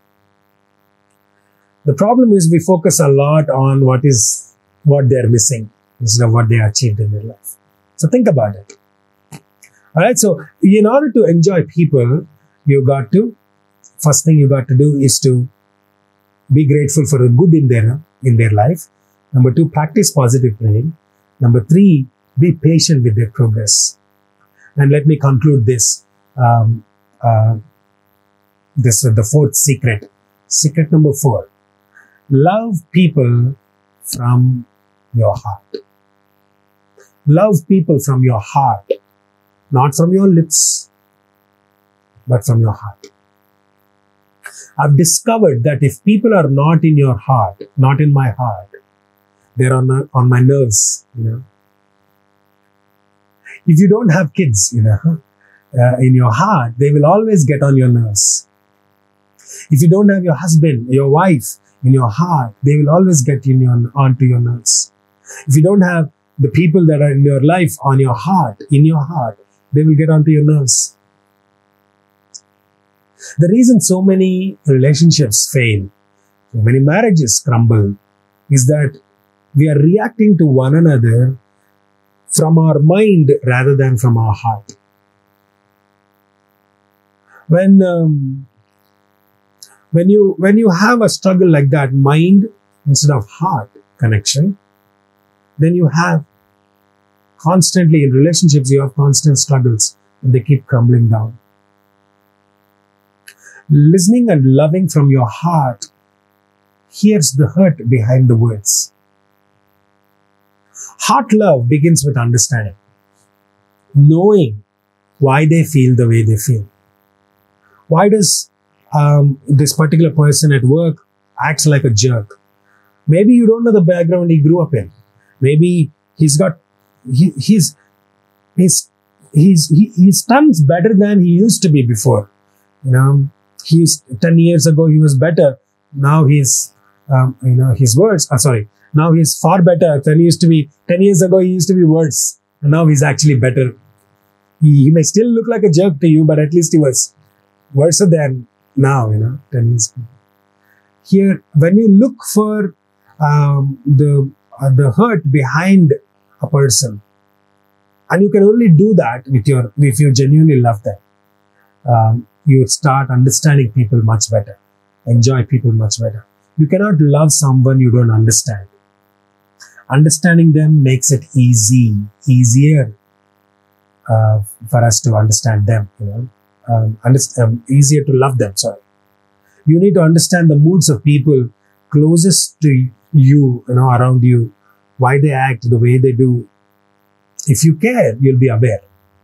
The problem is we focus a lot on what is, what they're missing instead of what they achieved in their life. So think about it. All right. So in order to enjoy people, you got to, first thing you got to do is to be grateful for the good in their, in their life. Number two, practice positive praying. Number three, be patient with their progress. And let me conclude this. Um, uh, this is the fourth secret. Secret number four. Love people from your heart. Love people from your heart. Not from your lips, but from your heart. I've discovered that if people are not in your heart, not in my heart, they're on my, on my nerves, you know. If you don't have kids, you know, uh, in your heart, they will always get on your nerves. If you don't have your husband, your wife in your heart, they will always get in your, onto your nerves. If you don't have the people that are in your life on your heart, in your heart, they will get onto your nerves. The reason so many relationships fail, so many marriages crumble, is that we are reacting to one another from our mind rather than from our heart. When, um, when you, when you have a struggle like that, mind instead of heart connection, then you have constantly in relationships, you have constant struggles and they keep crumbling down. Listening and loving from your heart hears the hurt behind the words. Heart love begins with understanding, knowing why they feel the way they feel. Why does um, this particular person at work acts like a jerk? Maybe you don't know the background he grew up in. Maybe he's got, he, he's, he's, he's, he, he stunts better than he used to be before. You know, he's, ten years ago he was better. Now he's, um, you know, his words, uh, sorry, now he's far better than he used to be. ten years ago he used to be worse. And now he's actually better. He, he may still look like a jerk to you, but at least he was worse than now, you know, ten years ago. Here, when you look for um, the, uh, the hurt behind a person. And you can only do that with your, if you genuinely love them. Um, you start understanding people much better, enjoy people much better. You cannot love someone you don't understand. Understanding them makes it easy, easier uh, for us to understand them, you know, um, underst- um, easier to love them, sorry. You need to understand the moods of people closest to you, you know, around you, why they act the way they do. If you care, you'll be aware.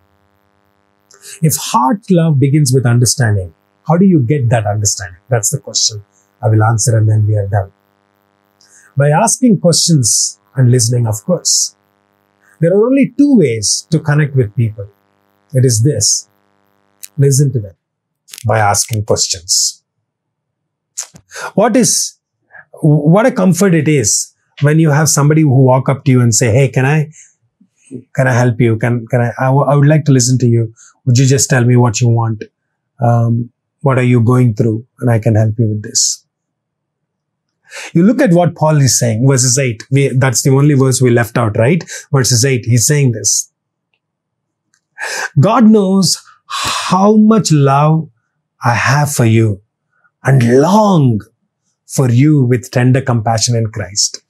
If heart love begins with understanding, how do you get that understanding? That's the question I will answer, and then we are done. By asking questions and listening, of course. There are only two ways to connect with people. It is this: listen to them by asking questions. What is, what a comfort it is when you have somebody who walk up to you and say, hey, can I, can I help you? Can, can I, I, w- I would like to listen to you. Would you just tell me what you want? Um, what are you going through? And I can help you with this. You look at what Paul is saying, verses eight. We, that's the only verse we left out, right? Verses eight, he's saying this. God knows how much love I have for you and long for you with tender compassion in Christ.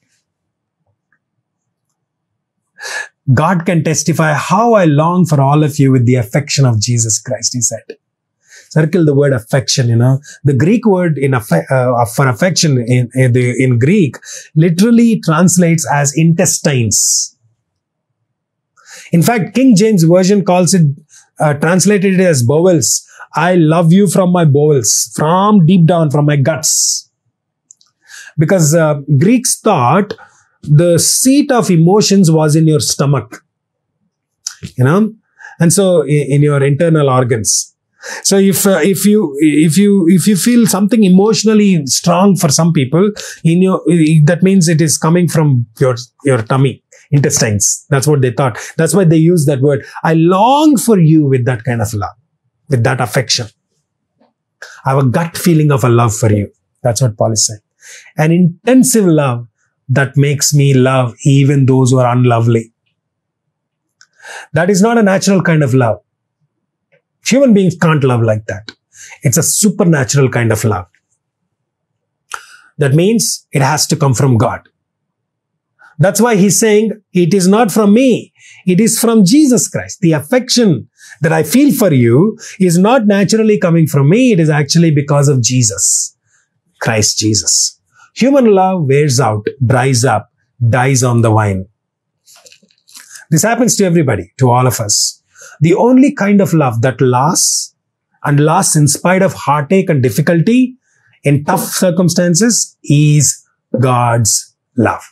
God can testify how I long for all of you with the affection of Jesus Christ, he said. Circle the word affection, you know. The Greek word in affe- uh, for affection in, in, the, in Greek literally translates as intestines. In fact, King James Version calls it, uh, translated it as bowels. I love you from my bowels, from deep down, from my guts. Because uh, Greeks thought the seat of emotions was in your stomach, you know, and so in, in your internal organs. So if uh, if you if you if you feel something emotionally strong for some people in your, that means it is coming from your your tummy, intestines. That's what they thought. That's why they use that word. I long for you with that kind of love, with that affection. I have a gut feeling of a love for you. That's what Paul is saying. An intensive love that makes me love even those who are unlovely. That is not a natural kind of love. Human beings can't love like that. It's a supernatural kind of love. That means it has to come from God. That's why he's saying, it is not from me. It is from Jesus Christ. The affection that I feel for you is not naturally coming from me. It is actually because of Jesus, Christ Jesus. Human love wears out, dries up, dies on the vine. This happens to everybody, to all of us. The only kind of love that lasts, and lasts in spite of heartache and difficulty in tough circumstances, is God's love.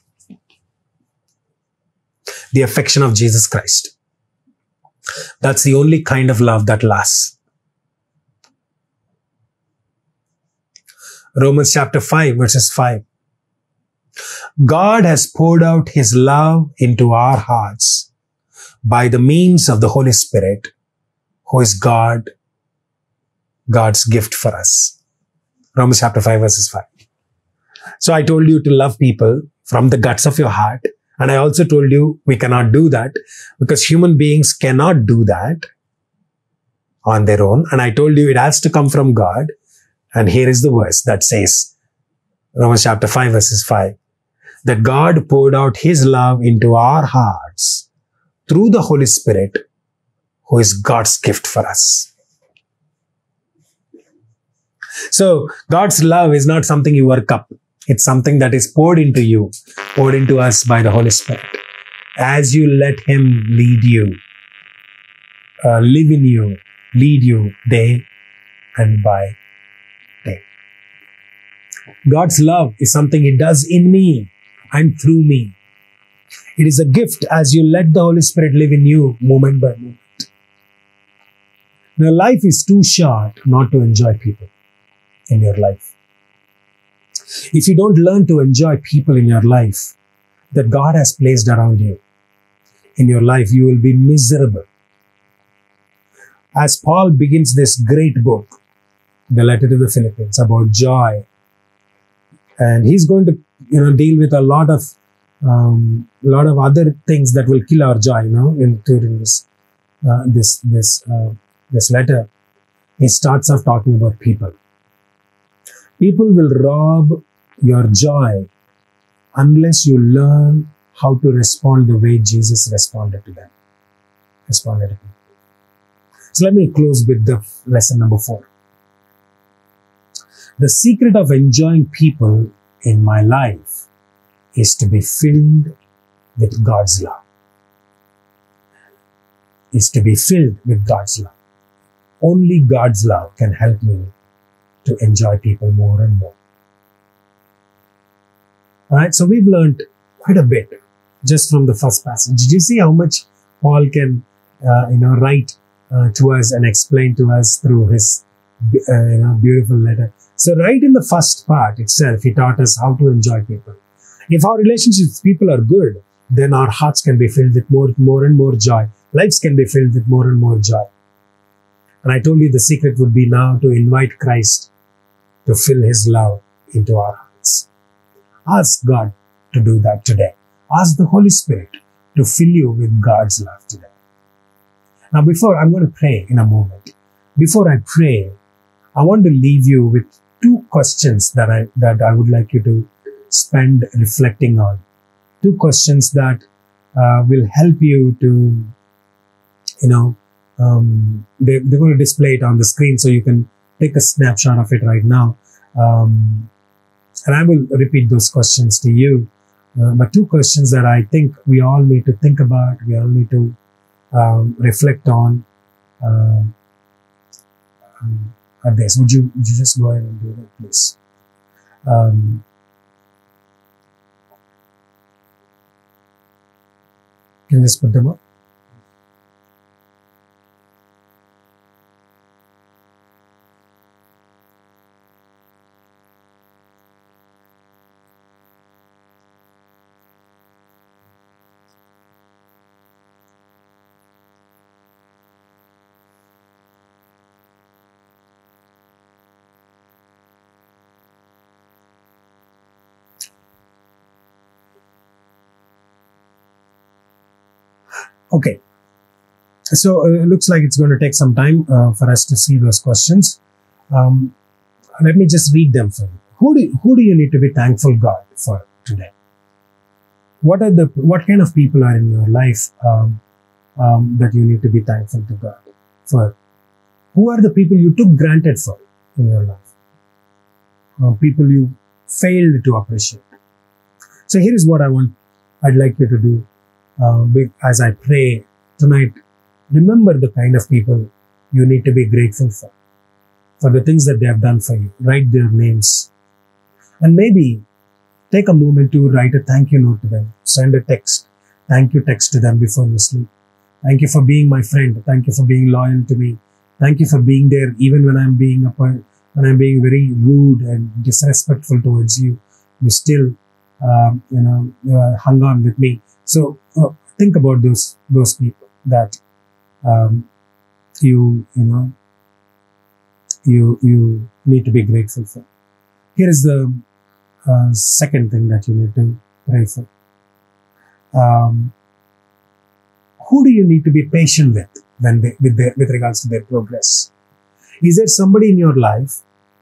The affection of Jesus Christ. That's the only kind of love that lasts. Romans chapter five, verses five. God has poured out his love into our hearts by the means of the Holy Spirit, who is God, God's gift for us. Romans chapter five, verses five. So I told you to love people from the guts of your heart. And I also told you we cannot do that because human beings cannot do that on their own. And I told you it has to come from God. And here is the verse that says, Romans chapter five, verses five, that God poured out his love into our hearts through the Holy Spirit, who is God's gift for us. So God's love is not something you work up. It's something that is poured into you, poured into us by the Holy Spirit. As you let him lead you, uh, live in you, lead you day and by day. God's love is something he does in me and through me. It is a gift as you let the Holy Spirit live in you moment by moment. Now, life is too short not to enjoy people in your life. If you don't learn to enjoy people in your life that God has placed around you, in your life, you will be miserable. As Paul begins this great book, the letter to the Philippians, about joy, and he's going to, you know, deal with a lot of um, a lot of other things that will kill our joy, you know, in, during this, uh, this, this, uh, this letter. He starts off talking about people. People will rob your joy unless you learn how to respond the way Jesus responded to them. Responded to them. So let me close with the lesson number four. The secret of enjoying people in my life is to be filled with God's love. Is to be filled with God's love. Only God's love can help me to enjoy people more and more. Alright, so we've learned quite a bit just from the first passage. Did you see how much Paul can, uh, you know, write uh, to us and explain to us through his, uh, you know, beautiful letter? So right in the first part itself, he taught us how to enjoy people. If our relationships with people are good, then our hearts can be filled with more, more and more joy. Lives can be filled with more and more joy. And I told you the secret would be now to invite Christ to fill his love into our hearts. Ask God to do that today. Ask the Holy Spirit to fill you with God's love today. Now, before I'm going to pray in a moment, before I pray, I want to leave you with two questions that I, that I would like you to spend reflecting on. Two questions that uh, will help you to, you know, um, they, they're going to display it on the screen so you can take a snapshot of it right now. Um, and I will repeat those questions to you. Uh, but two questions that I think we all need to think about, we all need to um, reflect on uh, um, are this. Would you, would you just go ahead and do that, please? Um, can you just put them up? Okay, so uh, it looks like it's going to take some time uh, for us to see those questions. Um, let me just read them for you. Who do, who do you need to be thankful God for today? What are the what kind of people are in your life um, um, that you need to be thankful to God for? Who are the people you took granted for in your life? Uh, people you failed to appreciate. So here is what I want. I'd like you to do. Uh, as I pray tonight, remember the kind of people you need to be grateful for, for the things that they have done for you. Write their names. And maybe take a moment to write a thank you note to them. Send a text, thank you text to them before you sleep. Thank you for being my friend. Thank you for being loyal to me. Thank you for being there even when I'm being a, when I'm being very rude and disrespectful towards you. You still, um, you know, uh, hung on with me. So uh, think about those those people that um, you you know you you need to be grateful for. Here is the uh, second thing that you need to pray for. Um, who do you need to be patient with when they, with their, with regards to their progress? Is there somebody in your life?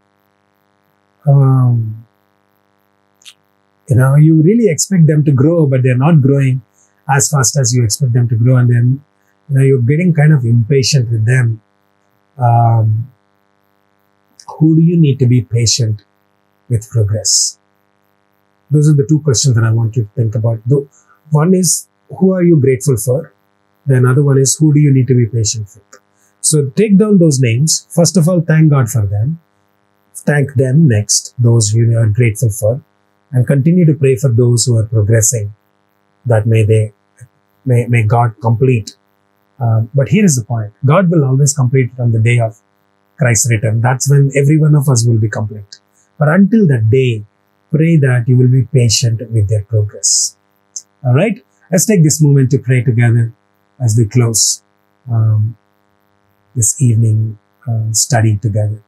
Um, You know, you really expect them to grow, but they're not growing as fast as you expect them to grow. And then, you know, you're getting kind of impatient with them. Um, who do you need to be patient with progress? Those are the two questions that I want you to think about. One is, who are you grateful for? The another one is, who do you need to be patient with? So take down those names. First of all, thank God for them. Thank them next, those who you are grateful for. And continue to pray for those who are progressing, that may they, may, may God complete. Um, but here is the point. God will always complete it on the day of Christ's return. That's when every one of us will be complete. But until that day, pray that you will be patient with their progress. All right? Let's take this moment to pray together as we close um, this evening uh, study together.